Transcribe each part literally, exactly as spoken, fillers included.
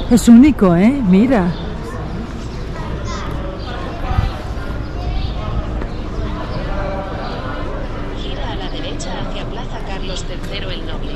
Es único, ¿eh? Mira. Gira a la derecha hacia Plaza Carlos tercero el Noble.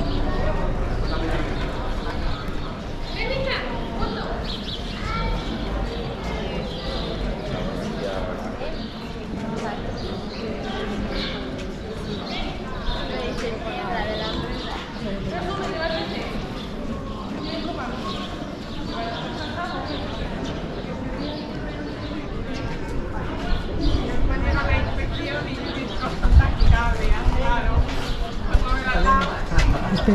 Este.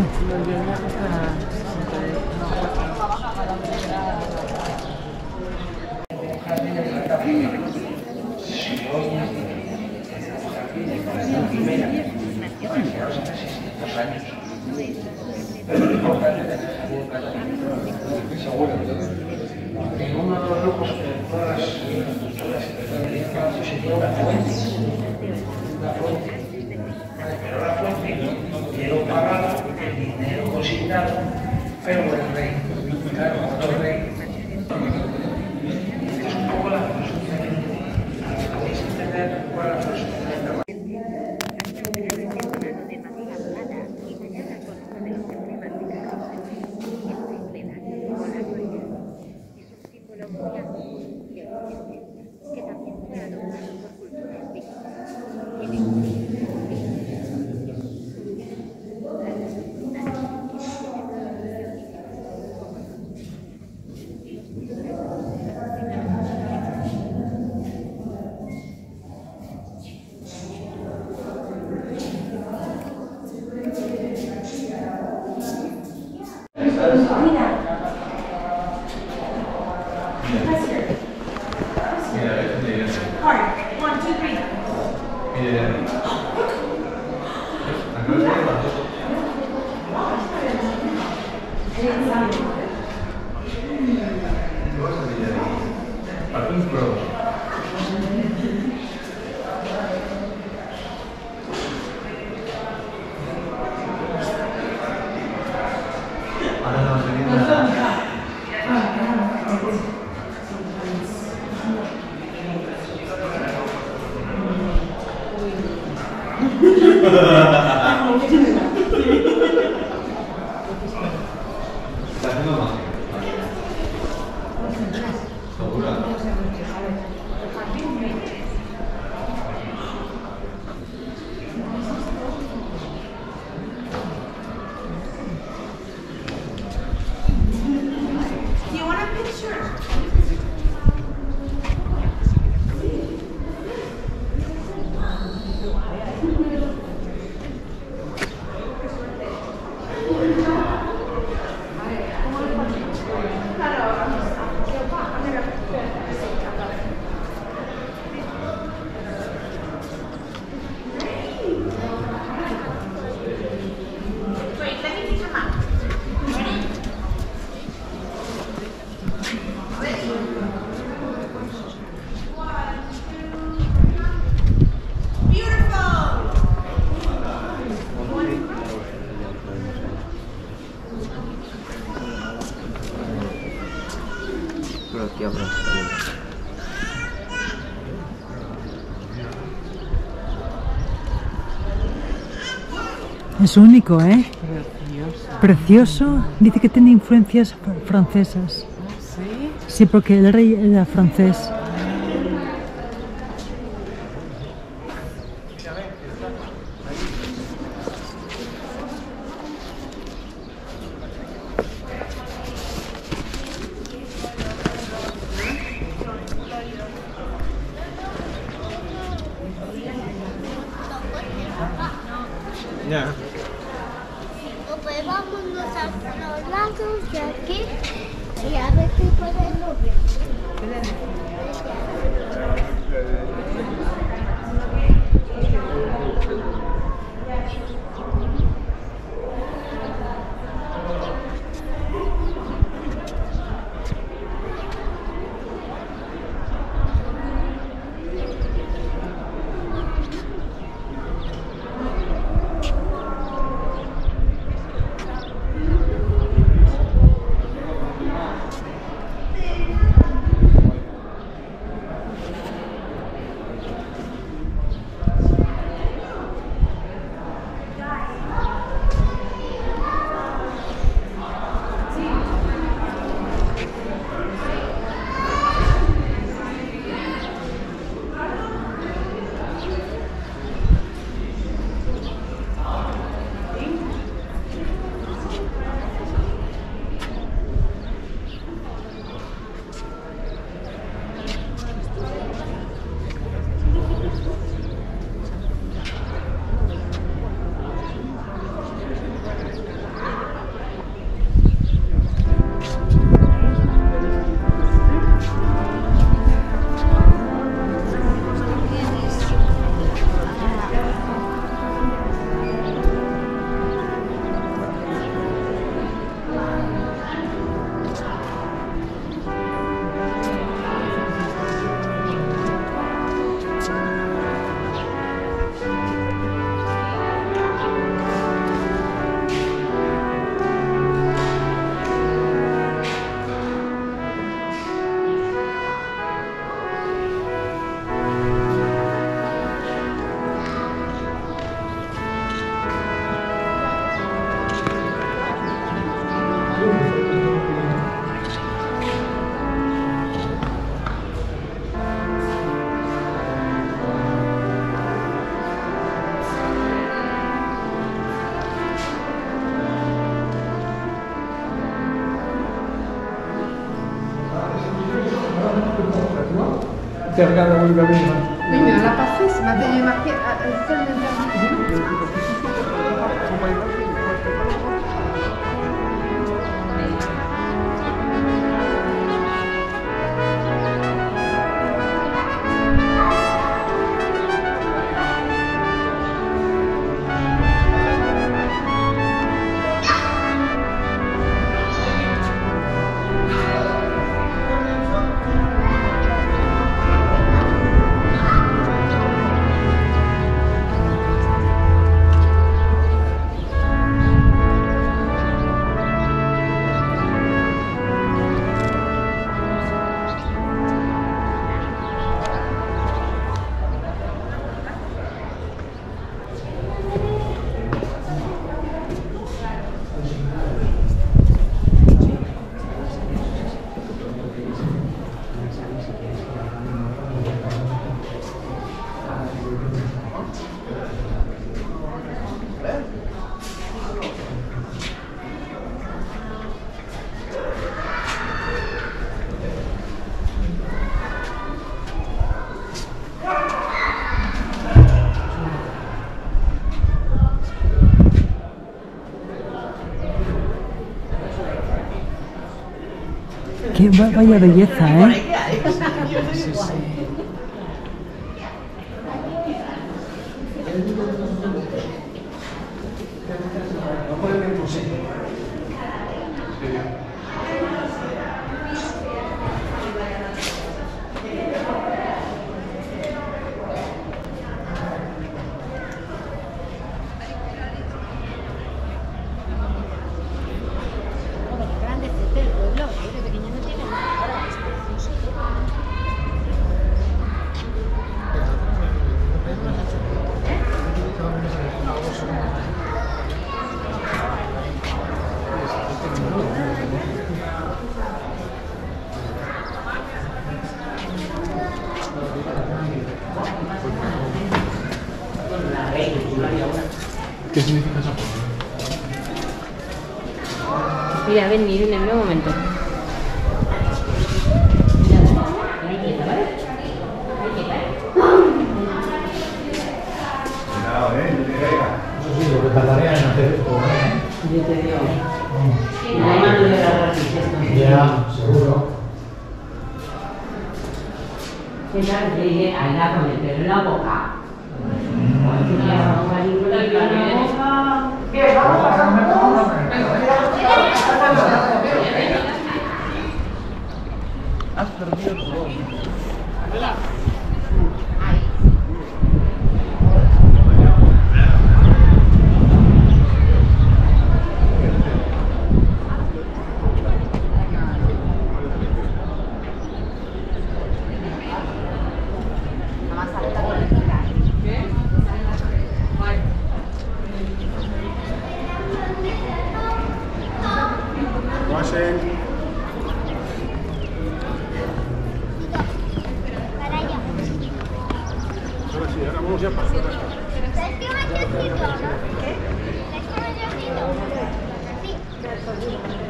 En uno de los grupos de todas las estructuras sería una fuente, una fuente, pero la fuente quedó pagada, el dinero consignado, pero el rey, claro, otro rey. Es un poco la filosofía que podéis entender cuál es la filosofía del trabajo. Es único, ¿eh? Precioso. Precioso. Dice que tiene influencias francesas. ¿Sí? Sí, porque el rey era francés. Ya. Pues vámonos a los lados de aquí y a ver si podemos ver. Ti regalo un bambino. Quindi non la passi, ma devi marcare il Qué vaya belleza, ¿eh? ¿Qué significa eso? Mira, ven, miren en un momento. Cuidado, eh, no te caigas. Eso sí, lo que tardaría en hacer esto, ¿eh? Yo te digo. La mano de la resistencia. Ya, seguro. ¿Qué tal? Le ahí la con el pelo en la boca. Has perdido tu voz. Para allá. Ahora sí, ahora vamos ya para afuera. ¿Sabes qué bailecito? ¿Qué? ¿Sabes qué bailecito? Así.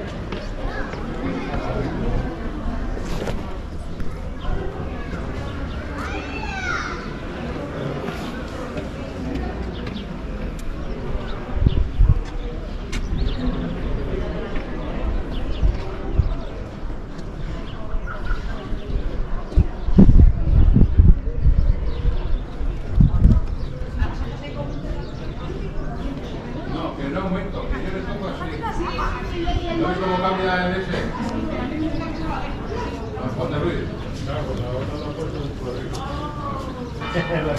No, que no aumento, que yo le toco así. ¿No ves cómo cambia el ese? Ponte Ruiz. Claro, pues ahora lo he puesto por arriba.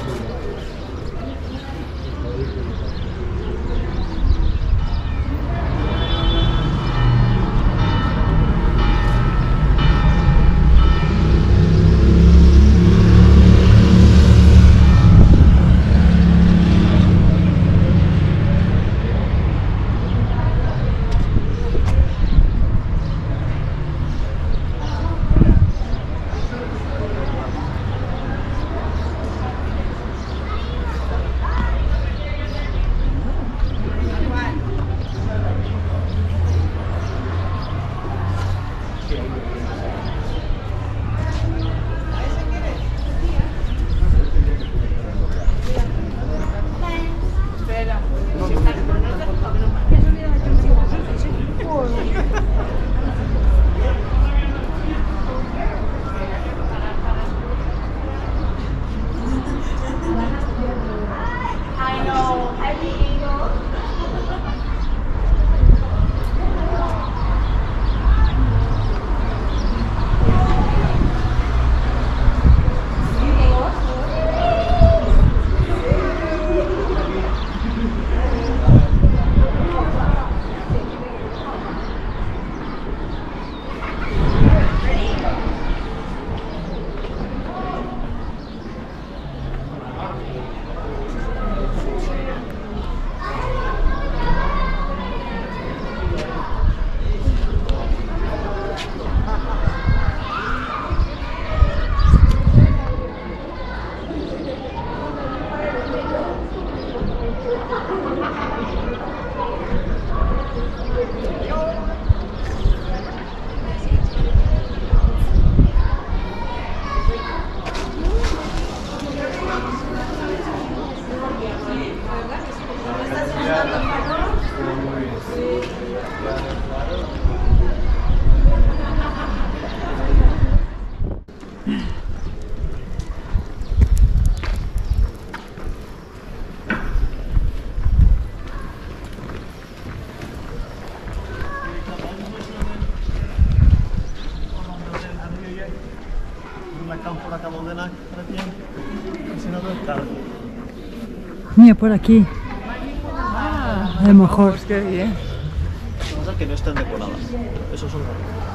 Mira, por aquí. Ah, A lo mejor. pues qué bien. Cosas que no están decoradas. Eso son.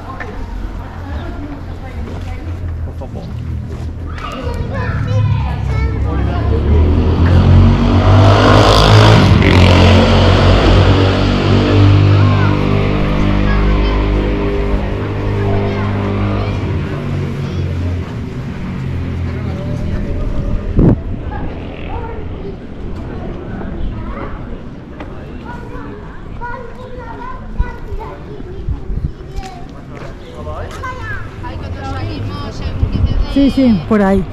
Por favor. Sí, sí, por ahí.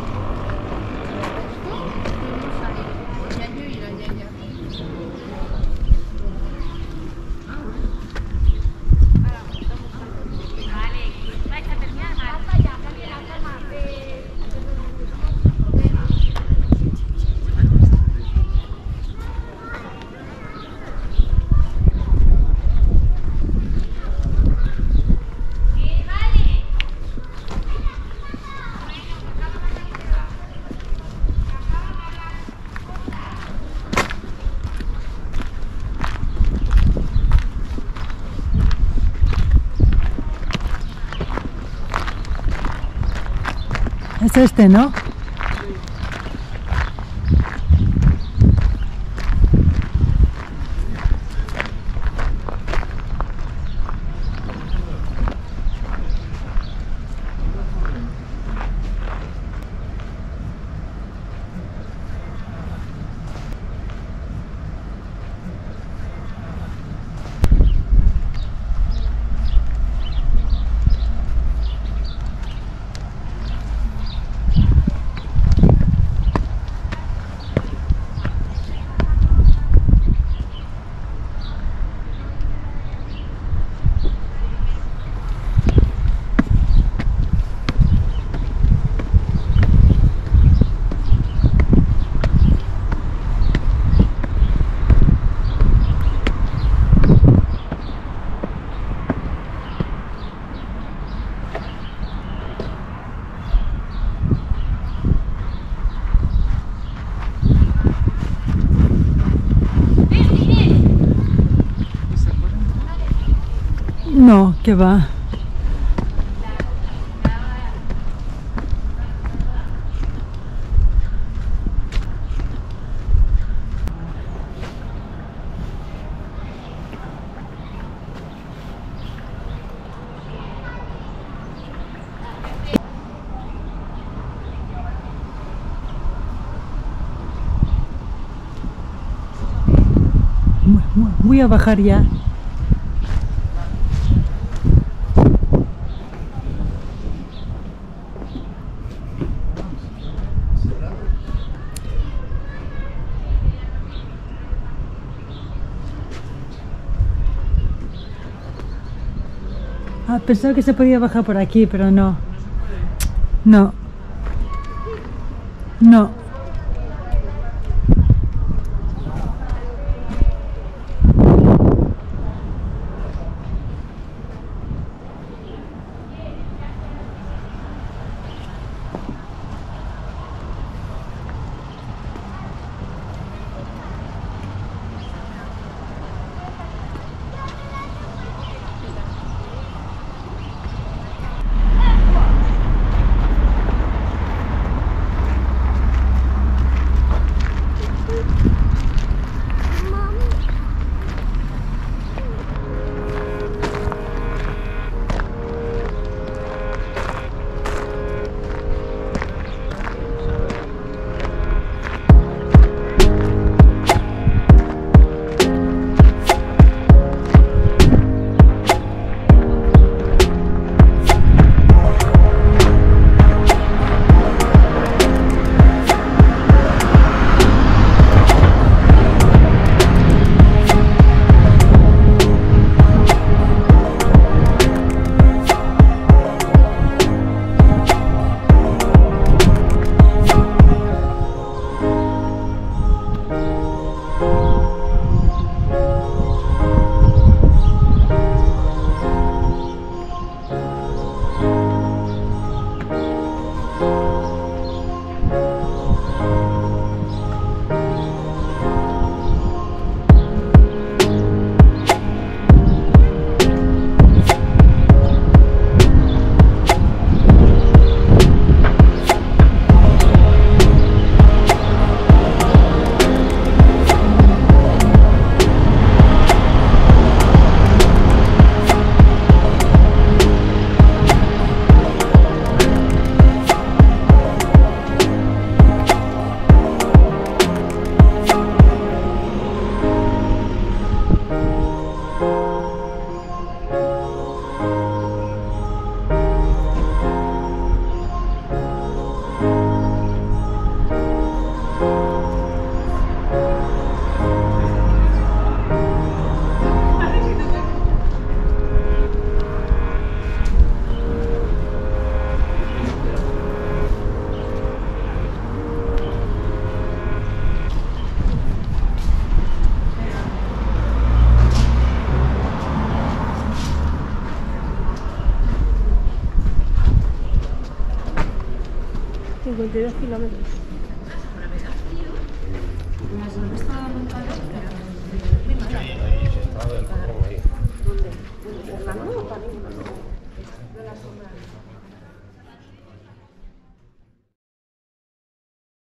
Es este, ¿no? No, que va. Voy a bajar ya. Ah, pensaba que se podía bajar por aquí, pero no. No. No. cincuenta y dos kilómetros. ¿Dónde? ¿Fernando o para mí? De la sombra.